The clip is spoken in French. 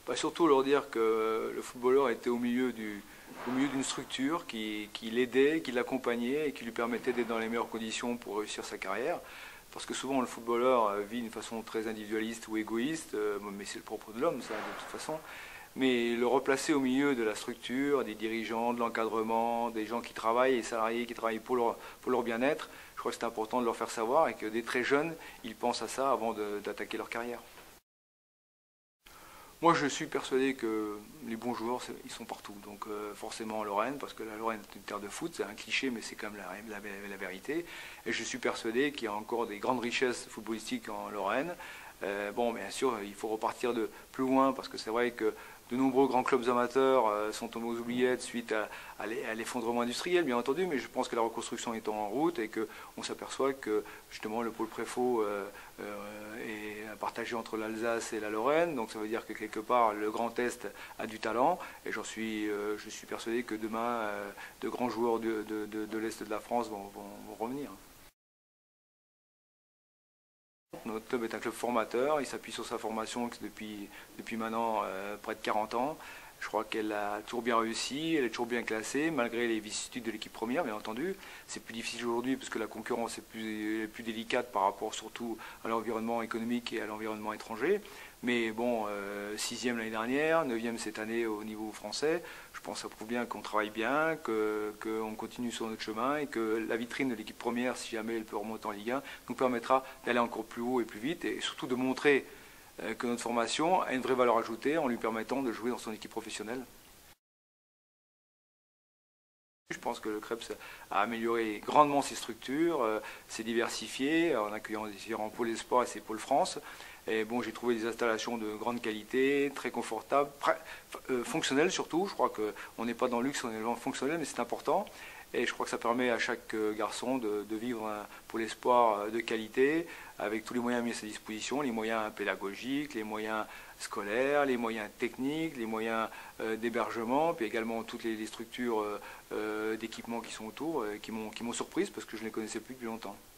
Surtout leur dire que le footballeur était au milieu d'une structure qui l'aidait, qui l'accompagnait et qui lui permettait d'être dans les meilleures conditions pour réussir sa carrière. Parce que souvent le footballeur vit d'une façon très individualiste ou égoïste, mais c'est le propre de l'homme ça de toute façon. Mais le replacer au milieu de la structure, des dirigeants, de l'encadrement, des gens qui travaillent, les salariés qui travaillent pour leur bien-être, je crois que c'est important de leur faire savoir et que dès très jeunes, ils pensent à ça avant d'attaquer leur carrière. Moi, je suis persuadé que les bons joueurs, ils sont partout. Donc forcément en Lorraine, parce que la Lorraine est une terre de foot, c'est un cliché, mais c'est quand même la vérité. Et je suis persuadé qu'il y a encore des grandes richesses footballistiques en Lorraine. Bon, bien sûr, il faut repartir de plus loin, parce que c'est vrai que de nombreux grands clubs amateurs sont tombés aux oubliettes suite à l'effondrement industriel, bien entendu, mais je pense que la reconstruction est en route et qu'on s'aperçoit que justement le pôle Préfôt est partagé entre l'Alsace et la Lorraine, donc ça veut dire que quelque part le Grand Est a du talent et je suis persuadé que demain de grands joueurs de l'Est de la France vont revenir. Notre club est un club formateur, il s'appuie sur sa formation depuis maintenant près de 40 ans. Je crois qu'elle a toujours bien réussi, elle est toujours bien classée, malgré les vicissitudes de l'équipe première, bien entendu. C'est plus difficile aujourd'hui parce que la concurrence est plus délicate par rapport surtout à l'environnement économique et à l'environnement étranger. Mais bon, 6e l'année dernière, 9e cette année au niveau français. Je pense que ça prouve bien qu'on travaille bien, qu'on continue sur notre chemin et que la vitrine de l'équipe première, si jamais elle peut remonter en Ligue 1, nous permettra d'aller encore plus haut et plus vite et surtout de montrer que notre formation a une vraie valeur ajoutée en lui permettant de jouer dans son équipe professionnelle. Je pense que le Krebs a amélioré grandement ses structures, s'est diversifié en accueillant différents pôles espoirs et ses pôles France. Et bon, j'ai trouvé des installations de grande qualité, très confortables, fonctionnelles surtout. Je crois qu'on n'est pas dans le luxe, on est vraiment fonctionnel, mais c'est important. Et je crois que ça permet à chaque garçon de vivre un pôle espoir de qualité, avec tous les moyens mis à sa disposition, les moyens pédagogiques, les moyens scolaires, les moyens techniques, les moyens d'hébergement, puis également toutes les structures d'équipement qui sont autour, qui m'ont surprise parce que je ne les connaissais plus depuis longtemps.